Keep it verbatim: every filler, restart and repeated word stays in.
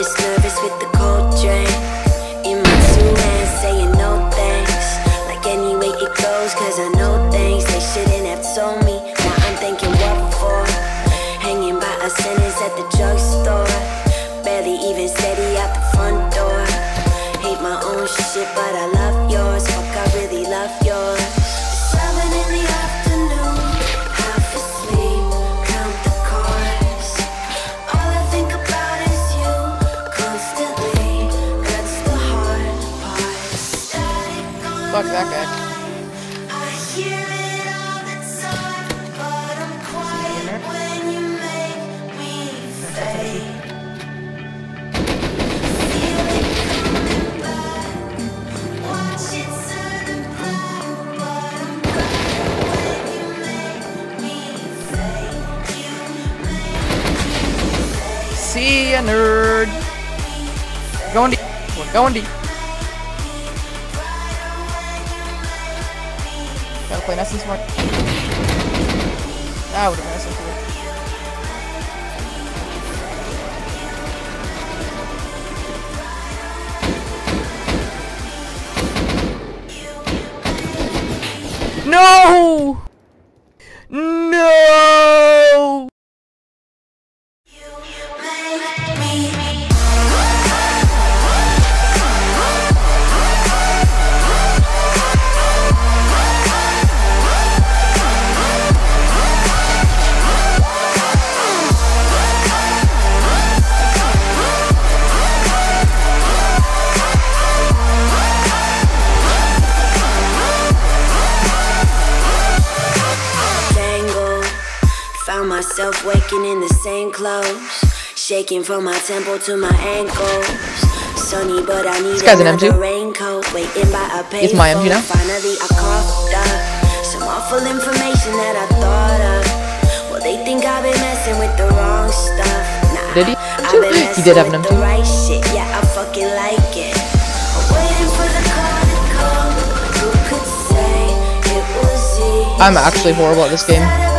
nervous, nervous with the cold drink in my two hands, saying no thanks. Like any way it goes, cause I know things they shouldn't have told me. Now I'm thinking what for? Hanging by a sentence at the drugstore, barely even steady out the front door. Hate my own shit, but I love yours. Fuck, I really love yours. Seven in the afternoon, half asleep, count the cars. All I think about is you, constantly. That's the hard part. Static on Fuck that guy. I hear it all the time, but I'm quiet when you make me fade. Feel it coming back, watch it turn black, but I'm quiet when you make me fade. You make me fade. See ya, nerd. Going deep. We're going deep. Gotta play nice and smart. That would've been nice and cool. No! No! Found myself waking in the same clothes, shaking from my temple to my ankles. Sunny, but I need another raincoat. Waiting by a payphone. It's my M G now. Finally, I coughed up some awful information that I thought of. Well, they think I've been messing with the wrong stuff. Nah, did he? I've been messing He did have an with M G. the right shit. Yeah, I fucking like it. Waiting for the car to come. Who could say it was easy? I'm actually horrible at this game.